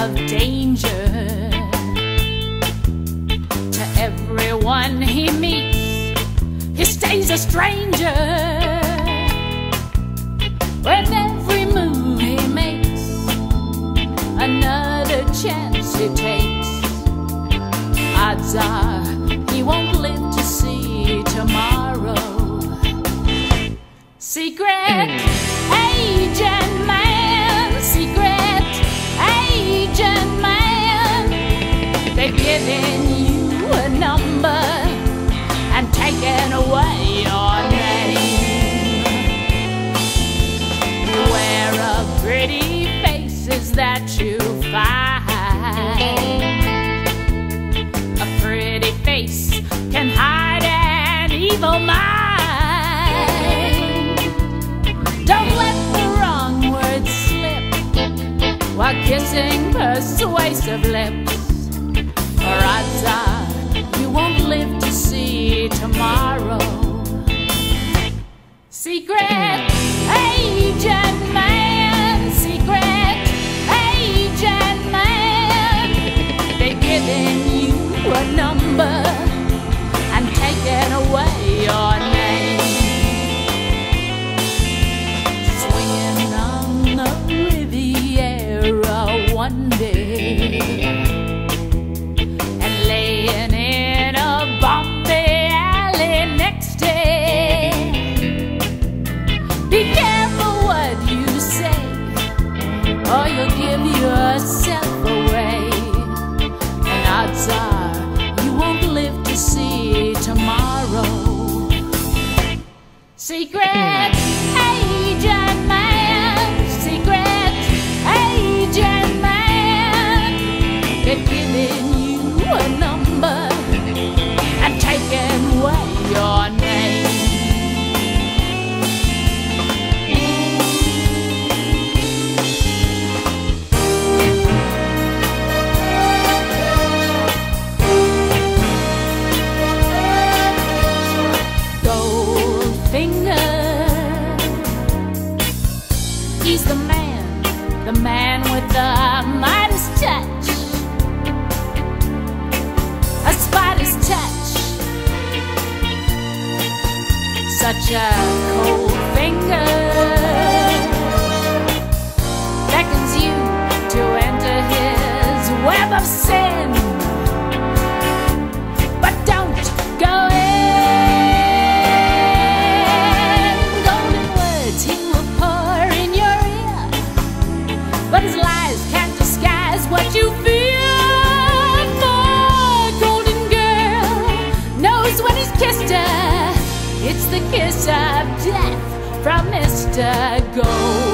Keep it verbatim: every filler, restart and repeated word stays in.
of danger. To everyone he meets, he stays a stranger. With every move he makes, another chance he takes, odds are he won't live to see tomorrow. Secret agent man, secret agent man, they've given you a number and taken away your name. Beware of pretty faces that you find. A pretty face can hide an evil mind. Don't let the wrong words slip while kissing persuasive lips, or odds are you won't live to see tomorrow. Secret agent man, secret agent man, they've given you a number and taken away your name. Swinging on the Riviera one day and laying in a Bombay alley next day. Be careful what you say, or you'll give yourself away, and odds are you won't live to see tomorrow. Secret agent man, secret agent man, they've given you a number and taken away your name. He's the man, the man with the Midas touch, a spider's touch, such a cold finger beckons you to enter his web of sin. But don't go in. Golden words he will pour in your ear, but his lies can't disguise what you feel. My golden girl knows when he's kissed her, it's the kiss of death from Mister Gold.